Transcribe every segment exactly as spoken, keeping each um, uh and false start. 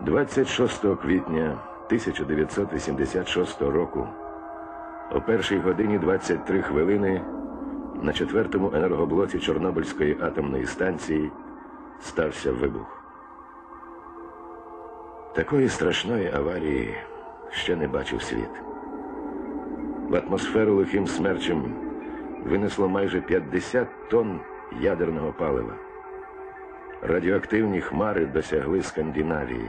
двадцять шостого квітня тисяча дев'ятсот вісімдесят шостого року о першій годині двадцять три хвилини на четвертому енергоблоці Чорнобильської атомної станції стався вибух. Такої страшної аварії ще не бачив світ. В атмосферу лихим смерчем винесло майже п'ятдесят тонн ядерного палива. Радіоактивні хмари досягли Скандинавії.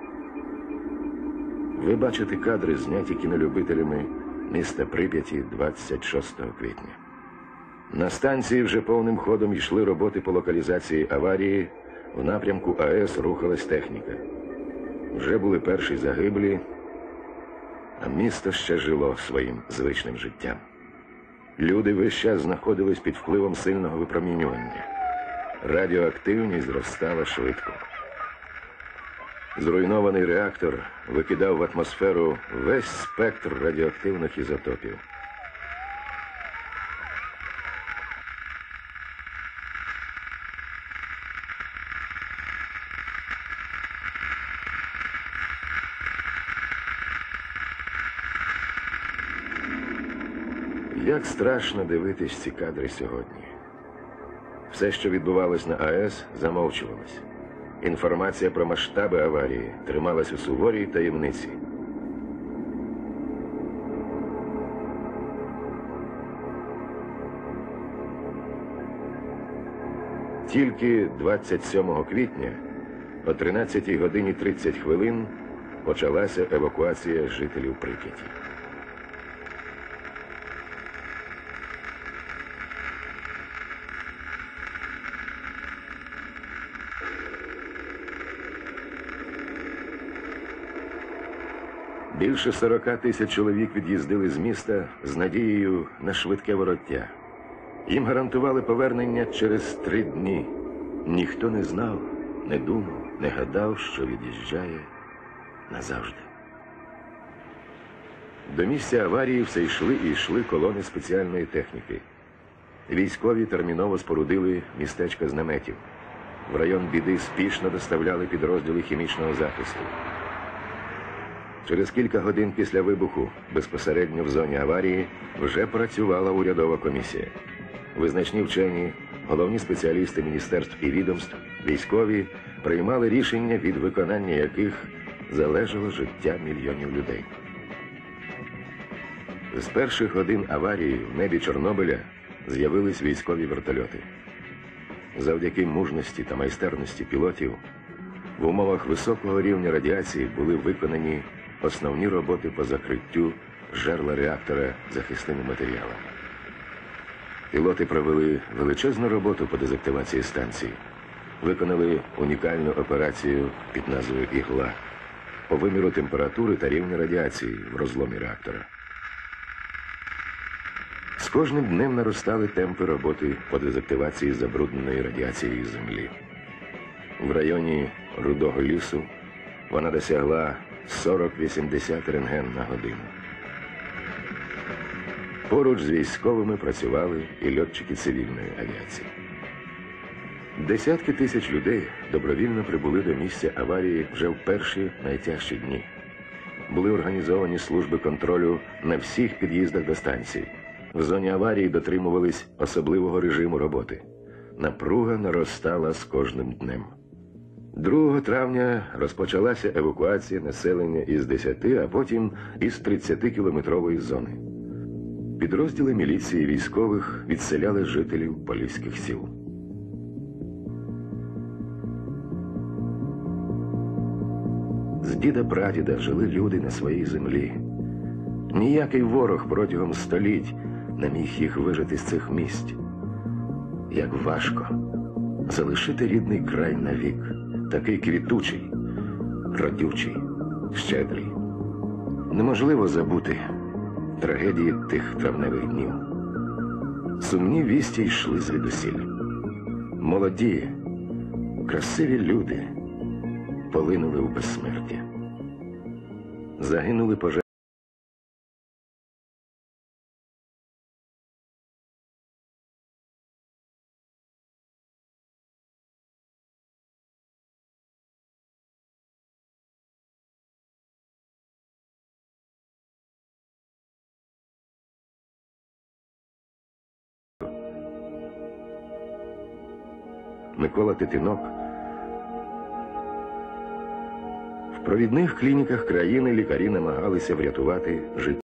Ви бачите кадри, зняті кінолюбителями міста Прип'яті двадцять шостого квітня. На станції вже повним ходом йшли роботи по локалізації аварії, в напрямку АЕС рухалась техніка. Вже були перші загиблі, а місто ще жило своїм звичним життям. Люди весь час знаходились під впливом сильного випромінювання. Радіоактивність зростала швидко. Зруйнований реактор викидав в атмосферу весь спектр радіоактивних ізотопів. Як страшно дивитись ці кадри сьогодні. Все, що відбувалось на АЕС, замовчувалось. Інформація про масштаби аварії трималась у суворій таємниці. Тільки двадцять сьомого квітня о тринадцятій годині тридцять хвилин почалася евакуація жителів Прип'яті. Більше сорока тисяч чоловік від'їздили з міста з надією на швидке вороття. Їм гарантували повернення через три дні. Ніхто не знав, не думав, не гадав, що від'їжджає назавжди. До місця аварії все йшли і йшли колони спеціальної техніки. Військові терміново спорудили містечко з наметів. В район біди спішно доставляли підрозділи хімічного захисту. Через кілька годин після вибуху, безпосередньо в зоні аварії, вже працювала урядова комісія. Визначні вчені, головні спеціалісти міністерств і відомств, військові приймали рішення, від виконання яких залежало життя мільйонів людей. З перших годин аварії в небі Чорнобиля з'явились військові вертольоти. Завдяки мужності та майстерності пілотів в умовах високого рівня радіації були виконані основні роботи по закриттю жерла реактора захисними матеріалами. Пілоти провели величезну роботу по дезактивації станції. Виконали унікальну операцію під назвою «Ігла» по виміру температури та рівня радіації в розломі реактора. З кожним днем наростали темпи роботи по дезактивації забрудненої радіацією землі. В районі Рудого лісу вона досягла сорок-вісімдесят рентген на годину. Поруч з військовими працювали і льотчики цивільної авіації. Десятки тисяч людей добровільно прибули до місця аварії вже в перші найтяжчі дні. Були організовані служби контролю на всіх під'їздах до станції. В зоні аварії дотримувались особливого режиму роботи. Напруга наростала з кожним днем. другого травня розпочалася евакуація населення із десяти, а потім із тридцятикілометрової зони. Підрозділи міліції і військових відселяли жителів поліських сіл. З діда-прадіда жили люди на своїй землі. Ніякий ворог протягом століть не міг їх вижити з цих місць. Як важко залишити рідний край навік, такий квітучий, родючий, щедрий. Неможливо забути трагедії тих травневих днів. Сумні вісті йшли звідусіль. Молоді, красиві люди полинули у безсмертя. Загинули пожежні. Микола Титинок. В провідних клініках країни лікарі намагалися врятувати життя.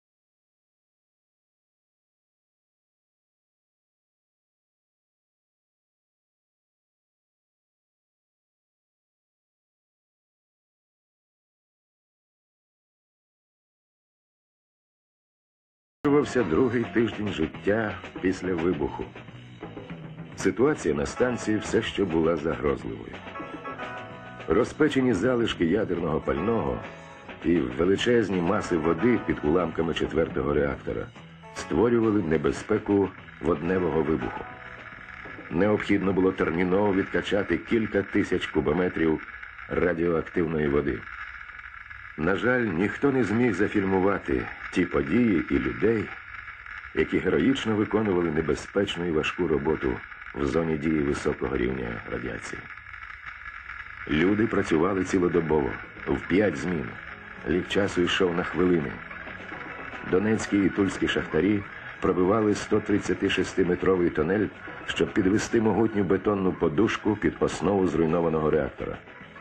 Продовжувався другий тиждень життя після вибуху. Ситуація на станції все ще була загрозливою. Розпечені залишки ядерного пального і величезні маси води під уламками четвертого реактора створювали небезпеку водневого вибуху. Необхідно було терміново відкачати кілька тисяч кубометрів радіоактивної води. На жаль, ніхто не зміг зафільмувати ті події і людей, які героїчно виконували небезпечну і важку роботу в зоні дії високого рівня радіації. Люди працювали цілодобово, в п'ять змін. Лік часу йшов на хвилини. Донецькі і тульські шахтарі пробивали сто тридцятишестиметровий тунель, щоб підвести могутню бетонну подушку під основу зруйнованого реактора.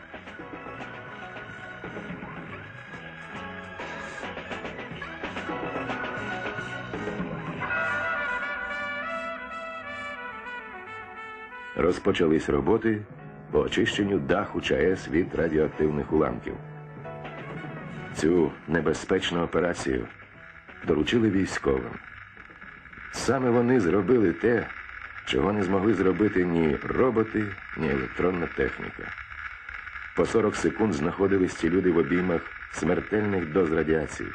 Розпочались роботи по очищенню даху ЧАЕС від радіоактивних уламків. Цю небезпечну операцію доручили військовим. Саме вони зробили те, чого не змогли зробити ні роботи, ні електронна техніка. По сорок секунд знаходились ці люди в обіймах смертельних доз радіації.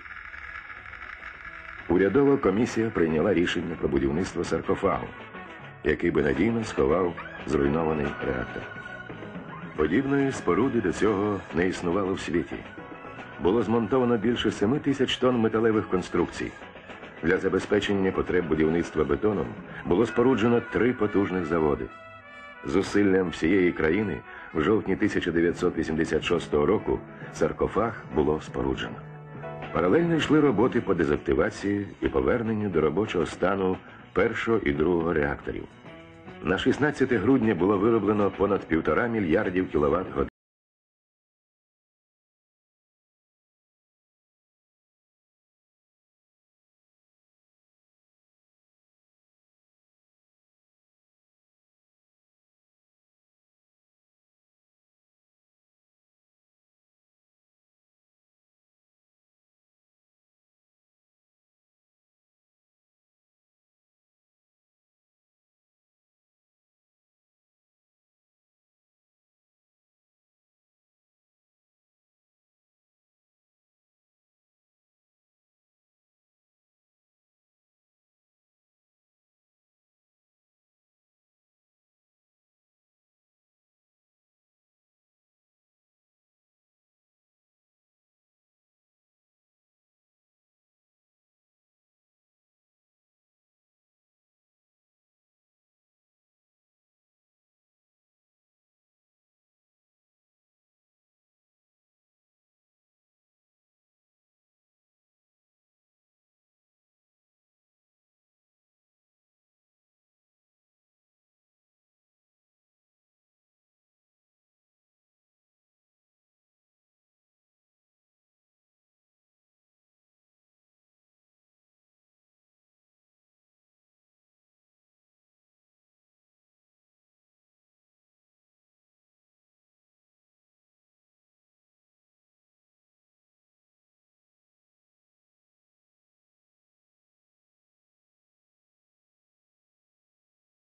Урядова комісія прийняла рішення про будівництво саркофагу, який би надійно сховав зруйнований реактор. Подібної споруди до цього не існувало в світі. Було змонтовано більше семи тисяч тонн металевих конструкцій. Для забезпечення потреб будівництва бетоном було споруджено три потужних заводи. Зусиллям всієї країни в жовтні тисяча дев'ятсот вісімдесят шостого року саркофаг було споруджено. Паралельно йшли роботи по дезактивації і поверненню до робочого стану першого і другого реакторів. На шістнадцяте грудня було вироблено понад півтора мільярдів кіловат-годин